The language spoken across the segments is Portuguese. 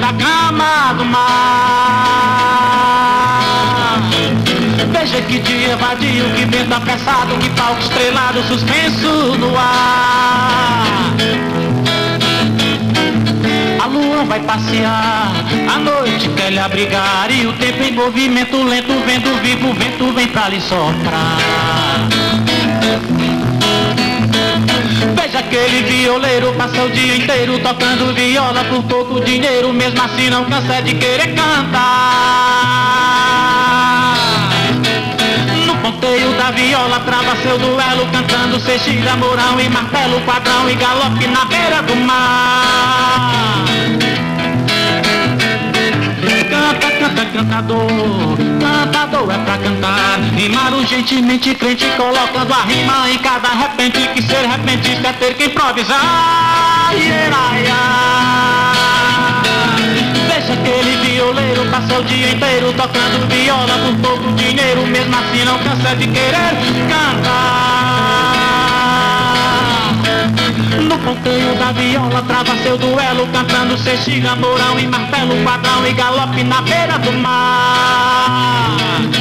na cama do mar. Veja que dia vadio, que vento apressado, que palco estrelado, suspenso no ar. A lua vai passear, a noite quer lhe abrigar, e o tempo em movimento lento, vendo vivo, o vento vem pra lhe soprar. Veja aquele violeiro, passa o dia inteiro tocando viola por pouco dinheiro, mesmo assim não cansa de querer cantar. No ponteio da viola trava seu duelo, cantando sextilha, mourão e martelo, quadrão e galope na beira do mar. Canta, canta, cantador, cantador é pra cantar, rimar urgentemente, crente, colocando a rima em cada repente, que ser repentista é ter que improvisar. Veja aquele violeiro, passa o dia inteiro tocando viola por pouco dinheiro, mesmo assim não cansa de querer cantar. No ponteio da viola trava seu duelo, cantando sextilha, mourão e martelo, quadrão e galope na beira do mar.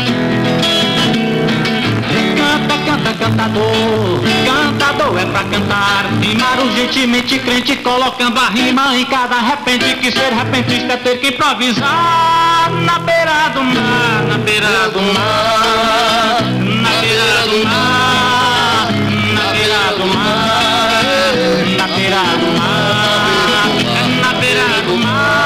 Canta, canta, cantador, cantador é pra cantar, rimar urgentemente, crente, colocando a rima em cada repente, que ser repentista é ter que improvisar. Na beira do mar, na beira do mar, na beira do mar, na beira do mar, na beira do mar, na beira do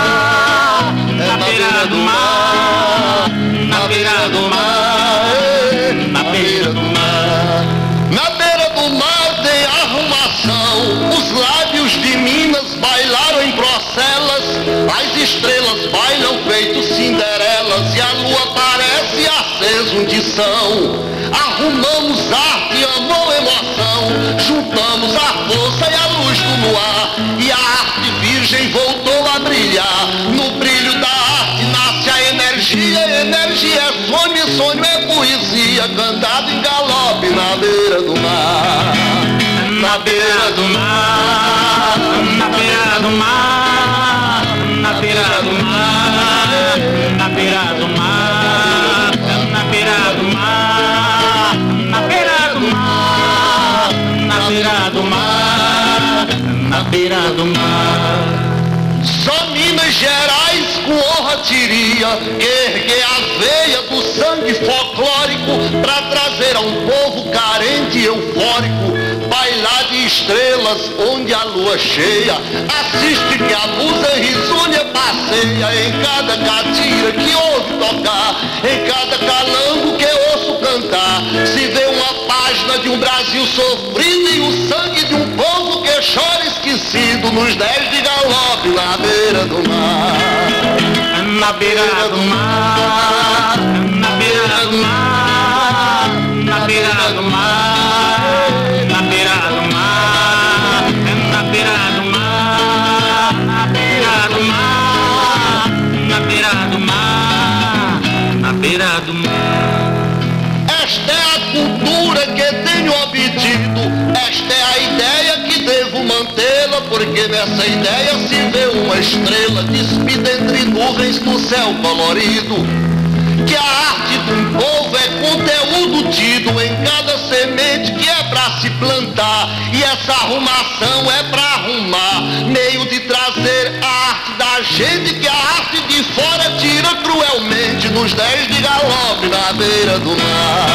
mar, na beira do mar, na beira do mar, na beira do mar. Na beira do mar tem arrumação, os lábios de Minas bailaram em procelas, as estrelas bailam feito cinderelas, e a lua parece aceso de São. Arrumamos arte, amor, emoção, juntamos a força e a luz do luar, e a arte virgem voltou a brilhar. No brilho da arte nasce a energia, energia é sonho, e sonho é poesia, cantado em galope na beira do mar. Na beira do mar, na beira do mar, na beira do mar, na beira do mar, na beira do mar, na beira do mar, na beira do mar, na beira do mar. Só Minas Gerais com honra teria que erguer a veia do sangue folclórico pra trazer a um povo carente e eufórico bailar de estrelas onde a lua cheia assiste que a musa risonha passeia em cada catira que ouve tocar, em cada calango que ouço cantar. Se vê uma página de um Brasil sofrido e o sangue de um povo que chora esquecido nos 10 de galope na beira do mar. Na beira do mar, na beira do mar, na beira do mar, na beira do mar, na beira do mar, na beira do mar, na beira do mar, na beira do mar. Esta é a cultura que tenho obtido, esta é a ideia que devo mantê-la, porque nessa ideia se vê uma estrela despida entre nuvens do céu colorido. Que a arte de um povo é conteúdo tido em cada semente que é pra se plantar, e essa arrumação é pra arrumar, meio de trazer a arte da gente, que a arte de fora tira cruelmente nos 10 de galope na beira do mar.